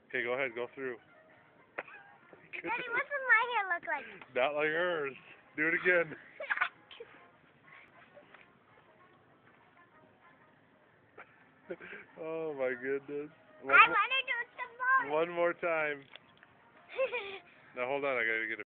Okay, go ahead, go through. Daddy, what's my hair look like? Not like hers. Do it again. Oh my goodness. I want to do some more. One more time. Now hold on, I gotta get a